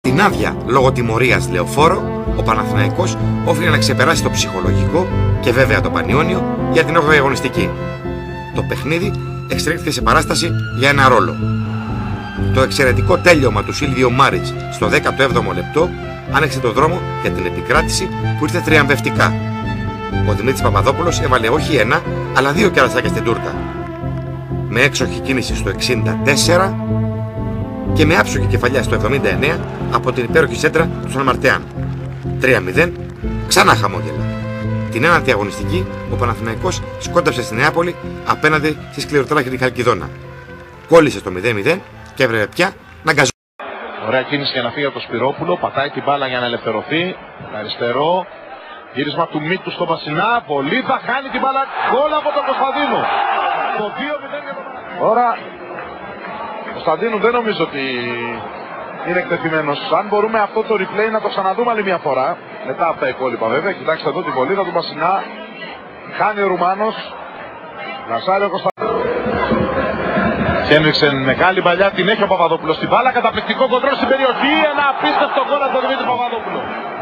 Την άδεια λόγω τιμωρίας Λεωφόρο, ο Παναθηναϊκός όφιλε να ξεπεράσει το ψυχολογικό και βέβαια το Πανιόνιο για την 8η αγωνιστική. Το παιχνίδι εξελίχθηκε σε παράσταση για ένα ρόλο. Το εξαιρετικό τέλειωμα του Σίλβιο Μάριτς στο 17ο λεπτό άνοιξε το δρόμο για την επικράτηση που ήρθε τριαμβευτικά. Ο Δημήτρης Παπαδόπουλος έβαλε όχι ένα, αλλά 2 κερασάκια στην τούρτα. Με έξοχη κίνηση στο 64 και με άψογη κεφαλιά στο 79 από την υπέροχη σέντρα του Σανμαρτέαν. 3-0, ξανά χαμόγελα. Την ένατη αγωνιστική, ο Παναθηναϊκός σκόνταψε στη Νεάπολη απέναντι στη σκληροτράχητη Χαλκιδόνα. Κόλλησε στο 0-0 και έβρεπε πια να γκαζώσει. Ωραία κίνηση για να φύγει από το Σπυρόπουλο. Πατάει την μπάλα για να ελευθερωθεί. Αριστερό. Γύρισμα του Μίτου στο Βασινά. Πολύ θα χάνει την μπάλα. Γκολ από τον Κωνσταντίνο. Το 2-0 για τον Παναθηναϊκό. Τώρα Κωνσταντίνου δεν νομίζω ότι είναι εκτεθειμένος. Αν μπορούμε αυτό το replay να το ξαναδούμε άλλη μια φορά. Μετά από τα υπόλοιπα βέβαια. Κοιτάξτε εδώ την βολίδα του Βασινά. Χάνει ο Ρουμάνος. Λασάρει ο Κωνσταντίνου. Χένριξεν μεγάλη παλιά, την έχει ο Παπαδόπουλος στην μπάλα. Καταπληκτικό κοντρόλ στην περιοχή. Ένα απίστευτο γκολ από τον Δημήτρη Παπαδόπουλο.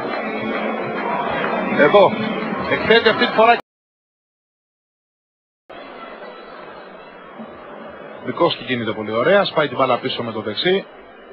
Εδώ. Εκθέτει αυτή τη φορά. Δικός του κινείται πολύ ωραία. Σπάει την μπάλα πίσω με το δεξί.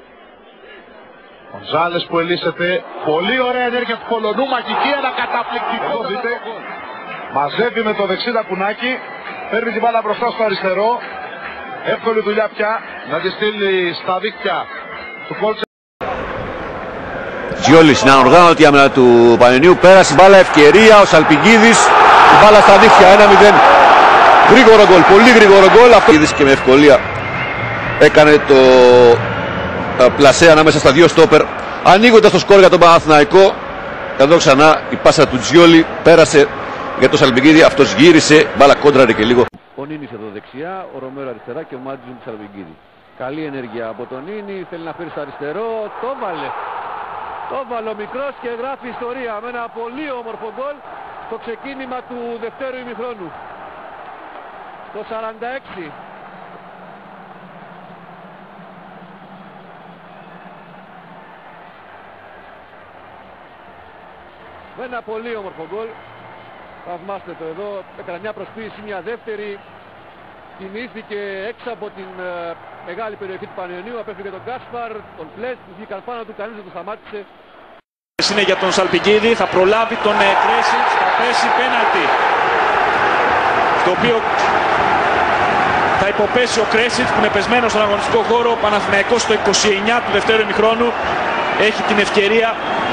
Ο Ζάλες που ελίσσεται. Πολύ ωραία ενέργεια του Πολωνού. Μαγική, ένα καταπληκτικό. Δείτε. Μαζεύει με το δεξί τα κουνάκι. Παίρνει την μπάλα μπροστά στο αριστερό. Εύκολη δουλειά πια να τη στείλει στα δίκτυα του Κόλτσε. Τζιόλης, στην ανοργάνωτη άμυνα του Πανιωνίου, πέρασε μπάλα, ευκαιρία, ο Σαλπικίδης, την μπάλα στα δίκτυα, 1-0. Γρήγορο γκολ, πολύ γρήγορο γκολ. Αυτό και με ευκολία έκανε το πλασέ ανάμεσα στα 2 στόπερ, ανοίγοντας το σκορ για τον Παναθηναϊκό. Εδώ ξανά η πάσα του Τζιόλη πέρασε για τον Σαλπικίδη, αυτός γύρισε, μπάλα κόντραρε και λίγο. Ο Νίνης εδώ δεξιά, ο Ρομέρο αριστερά και ο Μάτζιου του Σαλπικίδη. Καλή ενέργεια από τον Νίνη, θέλει να φέρει στο αριστερό, το βάλε. Το βάλε ο μικρός και γράφει ιστορία με ένα πολύ όμορφο γκολ στο ξεκίνημα του δευτέρου ημιχρόνου. Το 46. Με ένα πολύ όμορφο γκολ. Θαυμάστε το εδώ, έκανε μια προσποίηση, μια δεύτερη. Κινήθηκε έξω από την μεγάλη περιοχή του Πανιωνίου, απέφυγε τον Κάσπαρ, τον Πλέτ, που βγήκαν πάνω του, κανείς δεν το σταμάτησε. Είναι για τον Σαλπικίδη, θα προλάβει τον Κρέσιτς, θα πέσει πέναλτι. Το οποίο θα υποπέσει ο Κρέσιτς που είναι πεσμένος στον αγωνιστικό χώρο. Ο Παναθηναϊκός στο 29 του δευτέρου ημιχρόνου έχει την ευκαιρία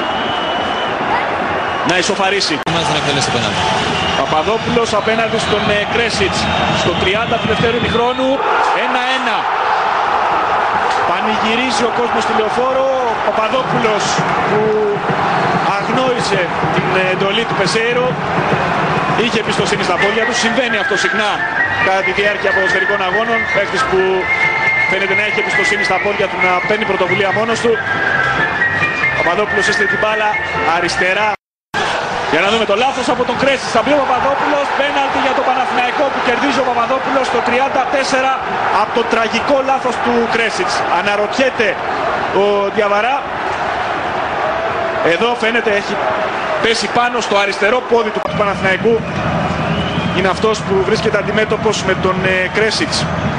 να ισοφαρίσει. Παπαδόπουλος απέναντι στον Κρέσιτς στο 30 του δευτέρου ημιχρόνου. 1-1. Πανηγυρίζει ο κόσμος στη Λεωφόρο. Ο Παπαδόπουλος που αγνόησε την εντολή του Πεσέιρο είχε εμπιστοσύνη στα πόδια του. Συμβαίνει αυτό συχνά κατά τη διάρκεια ποδοσφαιρικών αγώνων. Παίκτης που φαίνεται να έχει εμπιστοσύνη στα πόδια του, να παίρνει πρωτοβουλία μόνος του. Ο Παπαδόπουλος έστειλε την μπάλα αριστερά. Για να δούμε το λάθος από τον Κρέσιτς. Θα μπει ο Παπαδόπουλος. Πέναλτι για τον Παναθηναϊκό που κερδίζει ο Παπαδόπουλος στο 34 από το τραγικό λάθος του Κρέσιτς. Αναρωτιέται ο Διαβαρά. Εδώ φαίνεται έχει πέσει πάνω στο αριστερό πόδι του Παναθηναϊκού. Είναι αυτός που βρίσκεται αντιμέτωπος με τον Κρέσιτς.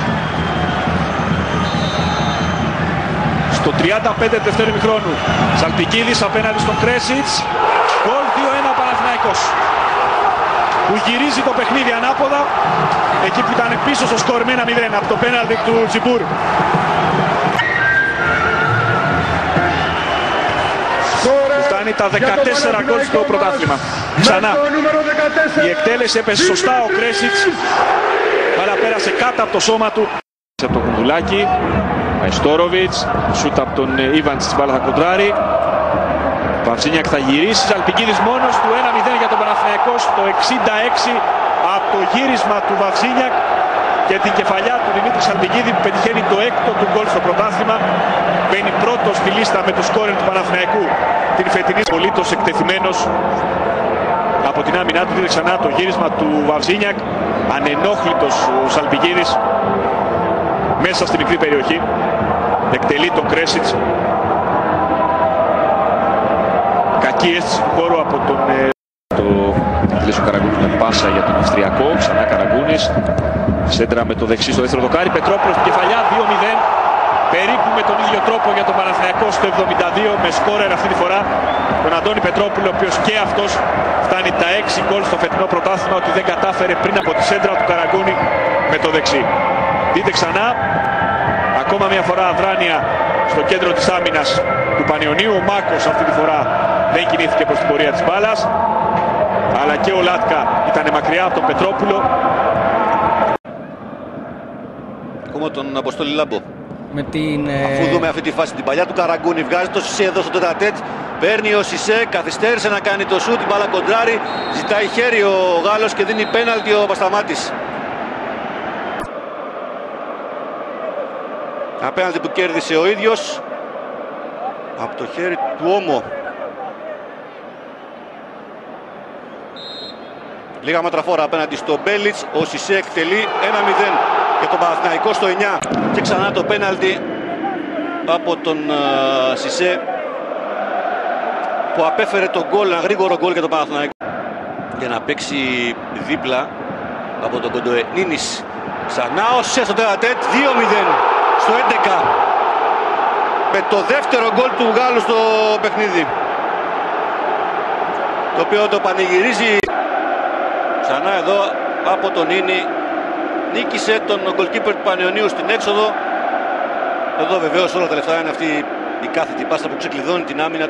Στο 35 του δευτέρου ημιχρόνου. Σαλπικίδης απέναντι στον Κρέσιτς. Γκολ 2-1 Παναθηναϊκός. Που γυρίζει το παιχνίδι ανάποδα. Εκεί που ήταν πίσω στο σκορ με 1-0 από το πέναλτι του Τζιμπούρ. Φτάνει τα 14 γκολ στο πρωτάθλημα. Ξανά. Η εκτέλεση έπεσε σωστά ο Κρέσιτς. Αλλά πέρασε κάτω από το σώμα του. Από το Κουντουλάκι. Μαϊστόροβιτς. Σούτ από τον Ιβαντς, της μπάλα θα κοντράρει. Βαυσίνιακ θα γυρίσει. Σαλπικίδης μόνος του. 1-0 για τον Παναθηναϊκό στο 66 από το γύρισμα του Βαυσίνιακ και την κεφαλιά του Δημήτρη Σαλπικίδη που πετυχαίνει το 6ο του γκολ στο πρωτάθλημα. Μπαίνει πρώτος στη λίστα με το σκόρερ του Παναθηναϊκού την φετινή. Πολύτος εκτεθειμένος από την άμυνά του. Δείτε ξανά το γύρισμα του Βαυσίνιακ. Ανενόχλητος ο Σαλπικίδης μέσα στη μικρή περιοχή. Εκτελεί τον Κρέσιτς. διεκκίεση του χώρου από τον ο Καραγκούνης με πάσα για τον Αυστριακό. Ξανά Καραγκούνης. Σέντρα με το δεξί στο δεύτερο δοκάρι. Πετρόπουλος στην κεφαλιά 2-0. Περίπου με τον ίδιο τρόπο για τον Παναθηναϊκό στο 72 με σκόρερ αυτή τη φορά τον Αντώνη Πετρόπουλο, ο οποίος και αυτός φτάνει τα 6 γκολ στο φετινό πρωτάθλημα, ότι δεν κατάφερε πριν από τη σέντρα του Καραγκούνη με το δεξί. Δείτε ξανά, ακόμα μια φορά αδράνεια στο κέντρο της άμυνας του Πανιωνίου. Ο Μάκος αυτή τη φορά δεν κινήθηκε προς την πορεία της μπάλας, αλλά και ο Λάτκα ήταν μακριά από τον Πετρόπουλο. Ακόμα τον Αποστόλη Λάμπο. Αφού δούμε αυτή τη φάση την παλιά του Καραγκούνη, βγάζει το Σισε εδώ στο τετατέτ. Παίρνει ο Σισε, καθυστέρησε να κάνει το σούτ, την μπάλα κοντράρει. Ζητάει χέρι ο Γάλλος και δίνει πέναλτι ο Πασταμάτης. Απέναντι που κέρδισε ο ίδιος από το χέρι του Όμο. Λίγα μέτρα φόρα απέναντι στο Μπέλιτς. Ο Σισε εκτελεί 1-0 για τον Παναθηναϊκό στο 9. Και ξανά το πέναλτι από τον Σισε, που απέφερε τον γκολ, ένα γρήγορο γκολ για τον Παναθηναϊκό, για να παίξει δίπλα από τον Κοντοέ. Νίνης. Ξανά ο Σισε στο τετατέτ 2-0 στο 11. Με το δεύτερο γκολ του Γάλλου στο παιχνίδι, το οποίο το πανηγυρίζει. Ξανά εδώ από τον Νίνη. Νίκησε τον γκολκίπερ του Πανιωνίου στην έξοδο. Εδώ βεβαίως όλα τα λεφτά είναι αυτή η κάθετη πάστα που ξεκλειδώνει την άμυνα.